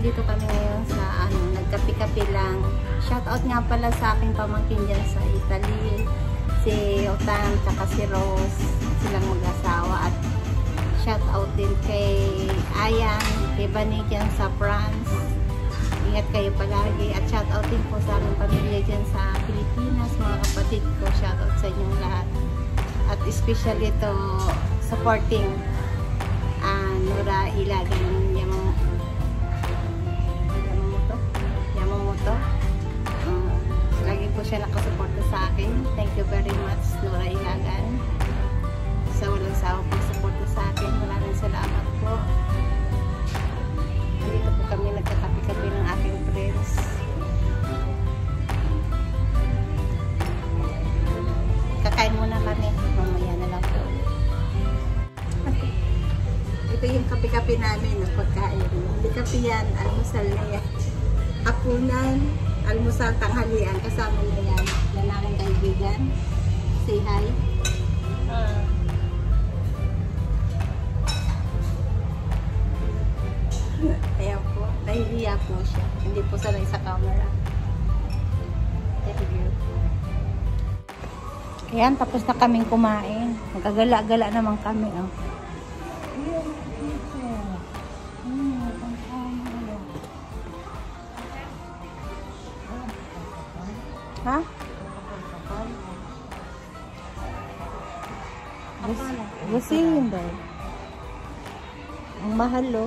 nandito kami ngayon sa nagkapi-kapi lang. Shout out nga pala sa aking pamangkin dyan sa Italy. Si Otan tsaka si Rose. Silang mag-asawa. At shout out din kay Ayan, kay Banig dyan sa France. Ingat kayo palagi. At shout out din po sa aming pamilya dyan sa Pilipinas. Mga kapatid ko, shout out sa inyong lahat. At especially to supporting Nora Ilagan Yamamoto. Lagi po siya nakasuporta sa akin. Thank you very much, Nora Ilagan. Sa walang sawa po suporta sa akin. Maraming salamat po. Dito po kami nagkakapi-kapi ng aking friends. Kakain muna kami. Mamaya na lang po. Ito yung kapi-kapi namin ng pagkain. Hindi kapi yan, almusal na yan. Hapunan, almusal, tanghalian, kasama na yan. Yan aking kaibigan. Say hi. Ayan po, nahihiya po siya. Hindi po sanay sa camera. Thank you. Ayan, tapos na kaming kumain. Magkagala-gala naman kami. Oh. Ha? Gusihin daw. Ang mahal, oh.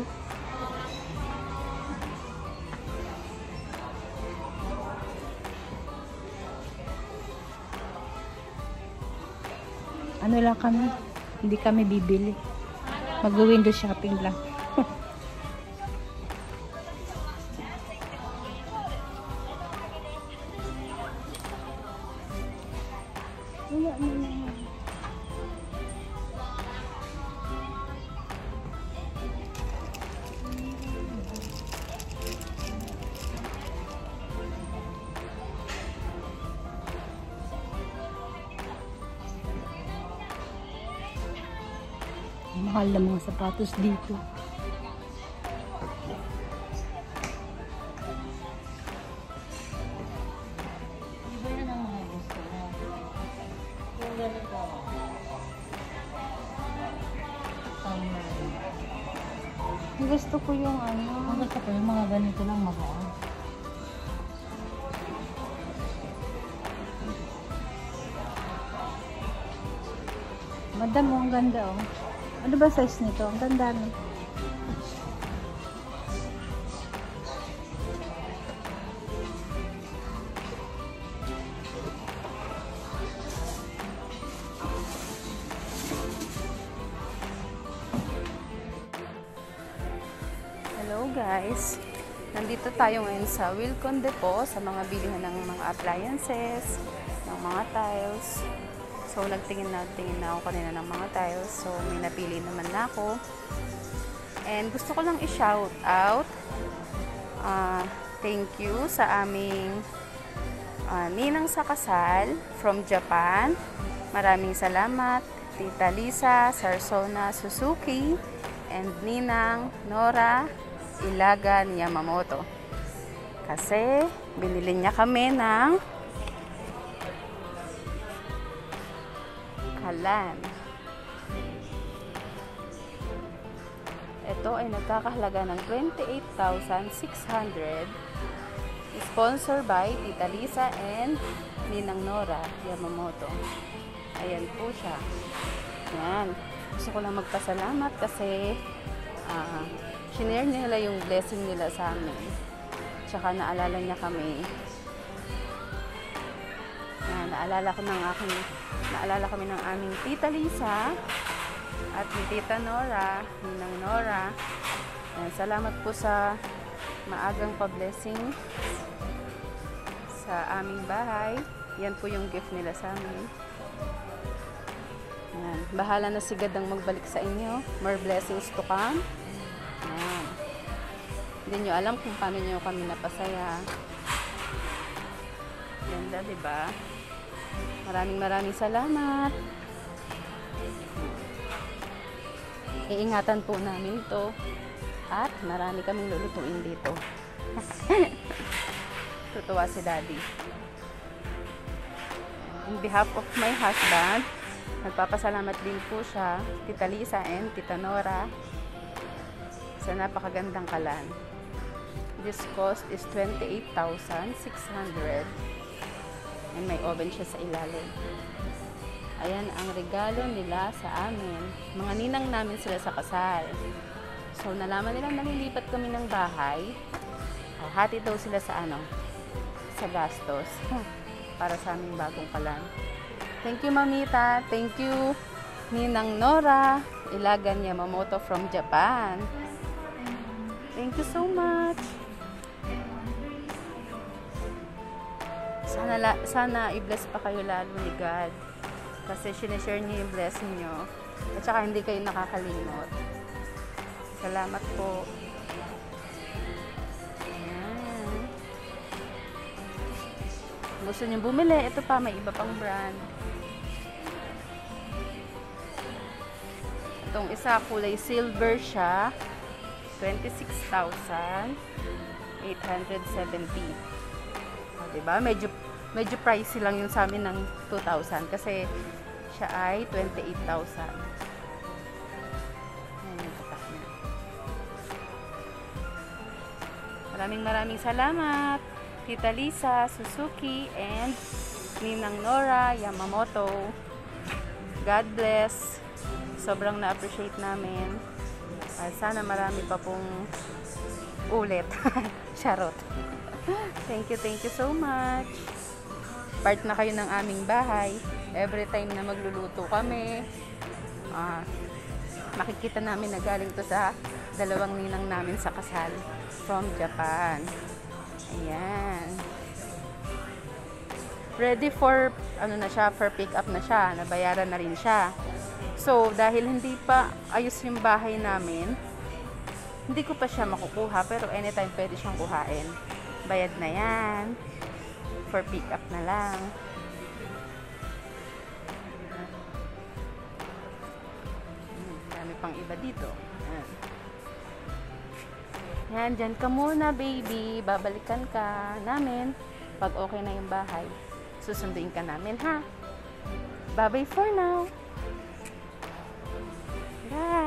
Ano lang kami, hindi kami bibili. Mag-window shopping lang. Mahal na mga sapatos dito. Gusto ko yung gusto ko yung mga ganito lang magaan. Madam, ang ganda, oh. Ano ba size nito? Ang ganda, no? Hello guys! Nandito tayo ngayon sa Wilcon Depot sa mga bilihan ng mga appliances, ng mga tiles. So, nagtingin na ako kanina ng mga tiles. So, may napili naman na ako. And gusto ko lang i-shout out. Thank you sa aming ninang sa kasal from Japan. Maraming salamat. Tita Lisa Sarsona Suzuki and ninang Nora Ilagan Yamamoto. Kasi, binili niya kami ng kalan. Ito ay nagkakahalaga ng 28,600. Sponsor by Tita Lisa and Ninang Nora Yamamoto. Ayan po siya. Ayan. Gusto ko lang magpasalamat kasi shinare nila yung blessing nila sa amin. Tsaka naalala niya kami. Naalala kami ng aming Tita Lisa at ni Tita Nora, Ninang Nora. Salamat po sa maagang pa-blessing sa aming bahay. Yan po yung gift nila sa amin. Yan. Bahala na si Gadang magbalik sa inyo. More blessings to come. Yan. Hindi nyo alam kung paano nyo kami napasaya. Ganda, diba? Maraming salamat. Iingatan po namin ito. At marami kaming lulutuin dito. Tutuwa si Daddy. On behalf of my husband, nagpapasalamat din po siya, Tita Lisa and Tita Nora, sa napakagandang kalan. This cost is 28,600 and may oven siya sa ilalim. Ayan ang regalo nila sa amin. Mga ninang namin sila sa kasal. So, nalaman nilang nalilipat kami ng bahay. Hati daw sila sa sa gastos. Para sa aming bagong kalan. Thank you, Mamita. Thank you, Ninang Nora. Ilagan Yamamoto from Japan. Thank you so much. Sana i-bless pa kayo lalo ni God. Kasi sinishare niyo yung blessing niyo. At saka hindi kayo nakakalimot. Salamat po. Ayan. Gusto niyo bumili? Ito pa, may iba pang brand. Itong isa, kulay silver siya. 26,870. Diba? Medyo pricey lang yun sa amin ng 2,000 kasi siya ay 28,000. Ayan yung tatak niya. Maraming salamat Tita Lisa Suzuki and Ninang Nora Yamamoto. God bless. Sobrang na-appreciate namin. Sana marami pa pong ulit. Charot. Thank you so much. Part na kayo ng aming bahay. Every time na magluluto kami, makikita namin na galing to sa dalawang ninang namin sa kasal from Japan. Ayan. Ready for, na siya, for pick up na siya. Nabayaran na rin siya. So, dahil hindi pa ayos yung bahay namin, hindi ko pa siya makukuha, pero anytime pwede siyang kuhain. Bayad na yan. For pick up na lang. Dami pang iba dito. Yan, dyan ka muna, baby. Babalikan ka namin pag okay na yung bahay. Susunduin ka namin, ha? Bye-bye for now. Bye.